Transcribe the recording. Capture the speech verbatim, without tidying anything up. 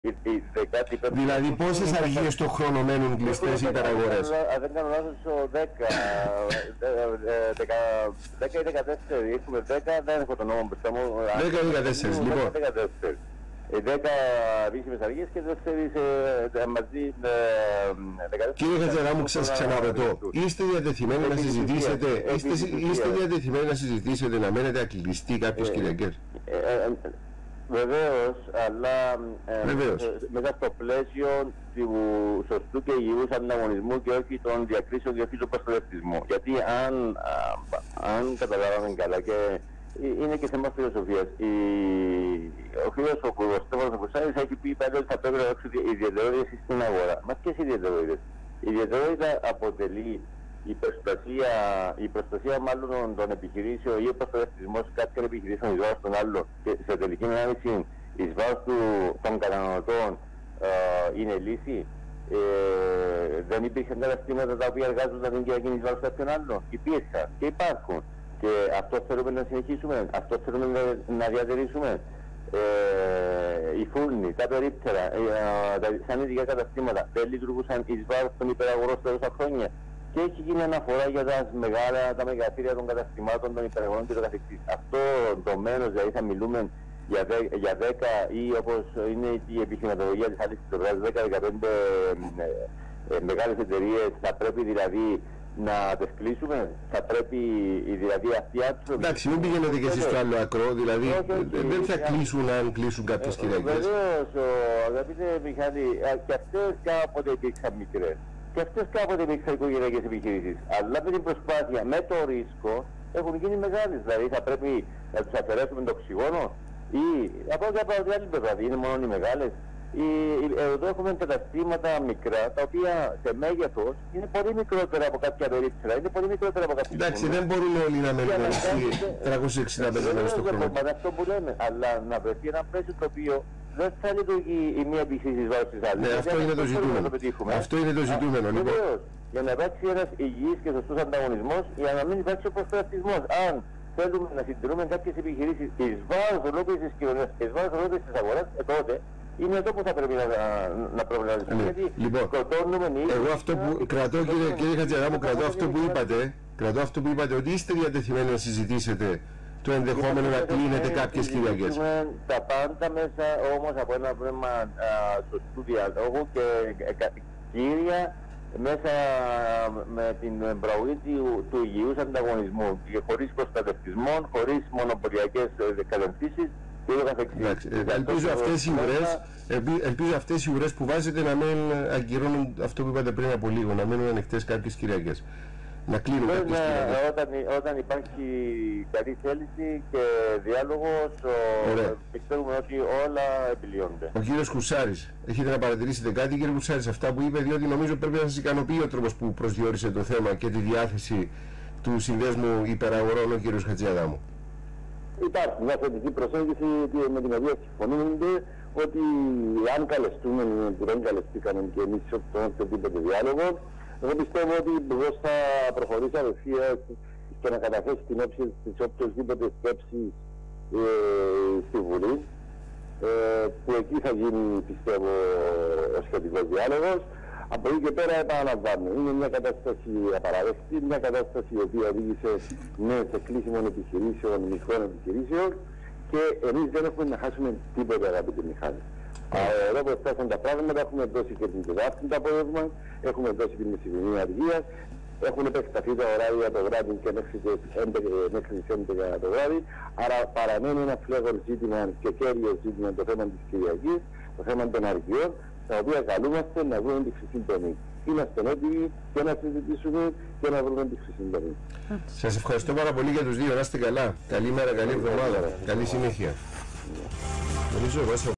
Δηλαδή πόσες αργίες το χρόνο μένουν κλειστές οι υπεραγορές? Αν δεν κάνω λάθος, δέκα ή δεκατέσσερα, έχουμε δέκα, δεν έχω τον νόμο μπροστά μου. δέκα ή δεκατέσσερα, λοιπόν. δέκα επίσημες αργίες και τέσσερις μαζί. Κύριε Χατζηαδάμου, σας ξαναρωτώ, είστε διατεθειμένοι να συζητήσετε, είστε διατεθειμένοι να συζητήσετε να μένετε ακλειστοί κάποιες Κυριακές? Βεβαίως, αλλά Βεβαίως. ε, μέσα στο πλαίσιο του σωστού και υγιούς ανταγωνισμού και όχι των διακρίσεων και όχι του προστατευτισμού. Γιατί αν, α, αν καταλάβαμε καλά, και είναι και θέμα φιλοσοφίας, η, ο φίλος ο Στέφανος Κουσάρης έχει πει πάντα ότι θα πρέπει να δώσει ιδιαιτερότητες στην αγορά. Μα ποιες ιδιαιτερότητες? Η ιδιαιτερότητα αποτελεί η προστασία, η προστασία μάλλον των επιχειρήσεων ή ο προστατευτισμός κάποιων επιχειρήσεων εις βάρος των άλλων και σε τελική ανάλυση εις βάρος των καταναλωτών ε, είναι λύση. Ε, δεν υπήρχαν καταστήματα τα οποία εργάζονταν την Κυριακή εις βάρος κάποιων άλλων? Υπήρχαν και υπάρχουν. Και αυτό θέλουμε να συνεχίσουμε, αυτό θέλουμε να, να διατηρήσουμε. Ε, οι φούρνοι, τα περίπτερα, ε, τα, σαν ειδικά καταστήματα δεν λειτουργούσαν εις βάρος των υπεραγορών τόσα χρόνια? Και έχει γίνει αναφορά για τα μεγάλα, τα μεγαθύρια των καταστημάτων, των υπεραγωνών και το καθεξής. Αυτό το μένος, δηλαδή θα μιλούμε για, δε, για δέκα ή όπως είναι η επιχειρηματολογία της άλλης πλευράς, δέκα με δεκαπέντε ε, ε, μεγάλες εταιρείες, θα πρέπει δηλαδή να τις κλείσουμε, θα πρέπει δηλαδή αυτοί οι άνθρωποι... Εντάξει, μην πηγαίνετε και εσείς στο άλλο ακρό, δηλαδή όχι, όχι, δεν θα όχι, κλείσουν αν κλείσουν κάποιες Κυριακές. Βεβαίως, αγαπητέ Μιχάλη, και αυτές κάποτε υπήρξαν μικρές. Και αυτές κάποτε υπήρξαν οικογενειακές επιχειρήσεις. Αλλά με την προσπάθεια, με το ρίσκο, έχουν γίνει μεγάλες. Δηλαδή θα πρέπει να τους αφαιρέσουμε το οξυγόνο ή από ό,τι από την άλλη πλευρά, είναι μόνο οι μεγάλες. Η, εδώ έχουμε καταστήματα μικρά, τα οποία σε μέγεθος είναι πολύ μικρότερα από κάποια περίπτερα, είναι πολύ μικρότερα από κάποια. Εντάξει, δεν μπορούν όλοι να μένουν τριακόσιες εξήντα πέντε μέρες το χρόνο. Δεν αυτό που λέμε, αλλά να βρεθεί ένα πλαίσιο το οποίο δεν θα λειτουργεί η μία επιχείρηση βάρος της άλλης. Ναι, αυτό είναι το ζητούμενο. Αυτό είναι το ζητούμενο, λοιπόν. Για να υπάρξει ένας υγιής και σωστός ανταγωνισμός, για να μην υπάρξει ο προστατευτισμός. Αν θέλουμε να συντηρούμε κάποιες επιχειρήσεις εις βάρος ολόκληρης της κοινωνίας, εις βάρος ολόκληρης της αγοράς, ε, τότε είναι εδώ που θα πρέπει να, να προβληματιστούμε. Ναι. Γιατί λοιπόν, σκοτώνουμε εγώ αυτό που κρατώ, κύριε, κύριε Χατζηαδάμου, κρατώ αυτό που είπατε, κρατώ αυτό που είπατε, ότι είστε διατεθειμένοι να συζητήσετε το ενδεχόμενο να κλείνετε κάποιες Κυριακές. Τα πάντα μέσα όμως από ένα πνεύμα σωστού διαλόγου και κύρια μέσα με την προαγωγή του, του υγιούς ανταγωνισμού και χωρίς προστατευτισμό, χωρίς μονοπωλιακές κατευθύνσεις και ούτω καθεξής. Ελπίζω αυτές οι ουρές, ελπίζω αυτές οι ουρές που βάζετε να μην αγκυρώνουν αυτό που είπατε πριν από λίγο, να μένουν ανοιχτές κάποιες Κυριακές. Να κλείνουν κάποιες Κυριακές. Όταν, όταν υπάρχει καλή θέληση και διάλογος, πιστεύουμε ότι όλα επιλύονται. Ο κύριος Κουσάρης, έχετε να παρατηρήσετε κάτι, κύριε Κουσάρης, αυτά που είπε, διότι νομίζω πρέπει να σας ικανοποιεί ο τρόπος που προσδιορίσε το θέμα και τη διάθεση του συνδέσμου υπεραγορών ο κύριος Χατζηαδάμου. Υπάρχει μια θετική προσέγγιση με την οποία συμφωνούνται ότι αν καλεστούμε που δεν καλεστήκαμε και εμείς σε οποιοδήποτε διάλογο, εγώ πιστεύω ότι πώς θα προχωρήσει απευθείας και να καταθέσει την όψη της οποιοσδήποτε σκέψης ε, στη Βουλή, ε, που εκεί θα γίνει, πιστεύω, ο σχετικός διάλογος. Από εκεί και πέρα επαναλαμβάνω, είναι μια κατάσταση απαραδεκτή, μια κατάσταση η οποία οδήγησε ναι, σε κλείσιμο επιχειρήσεων, μικρών επιχειρήσεων και εμείς δεν έχουμε να χάσουμε τίποτα, αγαπητοί Μιχάλη. Εδώ που φτάσαν τα πράγματα, έχουμε δώσει και την Τετάρτη το απόγευμα, έχουμε δώσει την μεσημερινή αργία, έχουν επεκταθεί τα ωράρια το βράδυ και μέχρι τις έντεκα το βράδυ, άρα παραμένει ένα φλέγον ζήτημα και κέριο ζήτημα το θέμα της Κυριακής, το θέμα των αργιών, τα οποία καλούμαστε να βρούμε τη χρυσή τομή. Είμαστε έτοιμοι και να συζητήσουμε και να βρούμε τη χρυσή τομή. Σας ευχαριστώ πάρα πολύ για τους δύο. Να είστε καλά. Καλή μέρα, καλή εβδομάδα. Καλή συνέχεια.